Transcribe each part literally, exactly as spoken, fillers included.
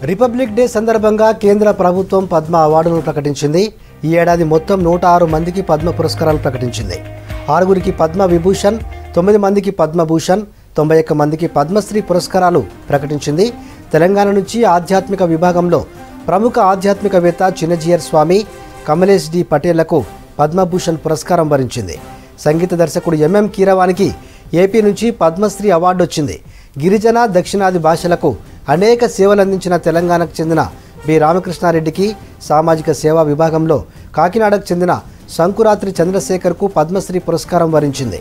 Republic day సందర్భంగా కేంద్ర ప్రభుత్వం పద్మ అవార్డులను ప్రకటించింది. ఈ ఏడాది మొత్తం నూట ఆరు మందికి పద్మ పురస్కారాలు ప్రకటించింది. ఆరుగురికి పద్మ విభూషణ్, తొమ్మిది మందికి పద్మభూషణ్, తొంభై ఒక్క మందికి పద్మశ్రీ పురస్కారాలు ప్రకటించింది. తెలంగాణ నుంచి ఆధ్యాత్మిక విభాగంలో ప్రముఖ ఆధ్యాత్మికవేత్త చిన్నజీయర్ స్వామి, కమలేష్ డి పటేళ్లకు పద్మభూషణ్ పురస్కారం వరించింది. సంగీత దర్శకుడు ఎంఎం కీరవానికి ఏపీ నుంచి పద్మశ్రీ అవార్డు వచ్చింది. గిరిజన దక్షిణాది భాషలకు అనేక సేవలందించిన తెలంగాణకు చెందిన బి రామకృష్ణారెడ్డికి సామాజిక సేవా విభాగంలో కాకినాడకు చెందిన సంకురాత్రి చంద్రశేఖర్కు పద్మశ్రీ పురస్కారం వరించింది.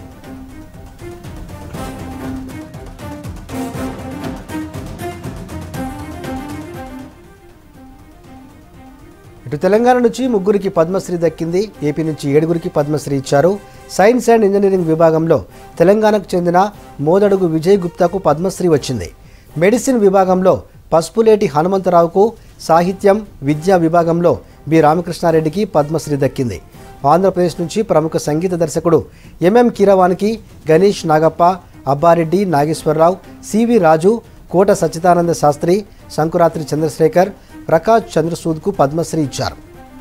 ఇటు తెలంగాణ నుంచి ముగ్గురికి పద్మశ్రీ దక్కింది. ఏపీ నుంచి ఏడుగురికి పద్మశ్రీ ఇచ్చారు. సైన్స్ అండ్ ఇంజనీరింగ్ విభాగంలో తెలంగాణకు చెందిన మోదడుగు విజయ్ గుప్తాకు పద్మశ్రీ వచ్చింది. మెడిసిన్ విభాగంలో పసుపులేటి హనుమంతరావుకు, సాహిత్యం విద్యా విభాగంలో బి రామకృష్ణారెడ్డికి పద్మశ్రీ దక్కింది. ఆంధ్రప్రదేశ్ నుంచి ప్రముఖ సంగీత దర్శకుడు ఎంఎం కీరవానికి గణేష్ నాగప్ప, అబ్బారెడ్డి నాగేశ్వరరావు, సివి రాజు, కోట సచ్చిదానంద శాస్త్రి, సంకురాత్రి చంద్రశేఖర్, ప్రకాష్ చంద్రసూద్కు పద్మశ్రీ ఇచ్చారు.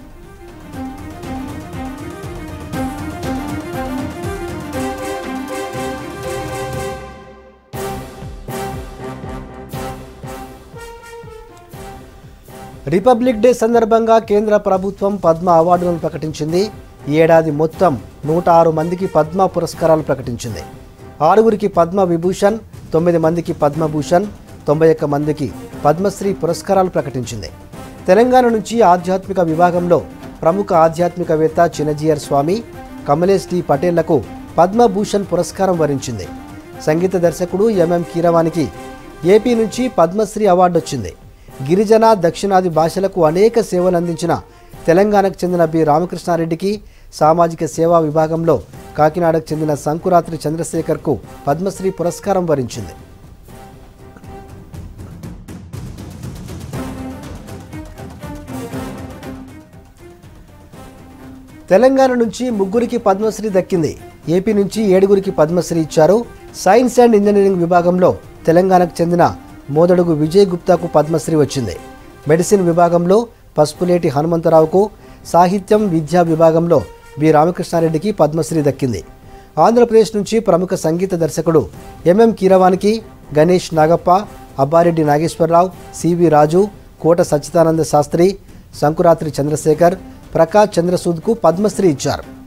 రిపబ్లిక్ డే సందర్భంగా కేంద్ర ప్రభుత్వం పద్మ అవార్డులను ప్రకటించింది. ఈ ఏడాది మొత్తం నూట ఆరు మందికి పద్మ పురస్కారాలు ప్రకటించింది. ఆరుగురికి పద్మ విభూషణ్, తొమ్మిది మందికి పద్మభూషణ్, తొంభై ఒక్క మందికి పద్మశ్రీ పురస్కారాలు ప్రకటించింది. తెలంగాణ నుంచి ఆధ్యాత్మిక విభాగంలో ప్రముఖ ఆధ్యాత్మికవేత్త చిన్నజీయర్ స్వామి, కమలేష్ డి పటేళ్లకు పద్మభూషణ్ పురస్కారం వరించింది. సంగీత దర్శకుడు ఎంఎం కీరవానికి ఏపీ నుంచి పద్మశ్రీ అవార్డు వచ్చింది. గిరిజన దక్షిణాది భాషలకు అనేక సేవలు అందించిన తెలంగాణకు చెందిన బి రామకృష్ణారెడ్డికి సామాజిక సేవా విభాగంలో కాకినాడకు చెందిన సంకురాత్రి చంద్రశేఖర్కు పద్మశ్రీ పురస్కారం వరించింది. తెలంగాణ నుంచి ముగ్గురికి పద్మశ్రీ దక్కింది. ఏపీ నుంచి ఏడుగురికి పద్మశ్రీ ఇచ్చారు. సైన్స్ అండ్ ఇంజనీరింగ్ విభాగంలో తెలంగాణకు చెందిన మోదడుగు విజయ్ గుప్తాకు పద్మశ్రీ వచ్చింది. మెడిసిన్ విభాగంలో పసుపులేటి హనుమంతరావుకు, సాహిత్యం విద్యా విభాగంలో బి రామకృష్ణారెడ్డికి పద్మశ్రీ దక్కింది. ఆంధ్రప్రదేశ్ నుంచి ప్రముఖ సంగీత దర్శకుడు ఎంఎం కీరవానికి గణేష్ నాగప్ప, అబ్బారెడ్డి నాగేశ్వరరావు, సివి రాజు, కోట సచ్చిదానంద శాస్త్రి, సంకురాత్రి చంద్రశేఖర్, ప్రకాష్ చంద్రసూద్కు పద్మశ్రీ ఇచ్చారు.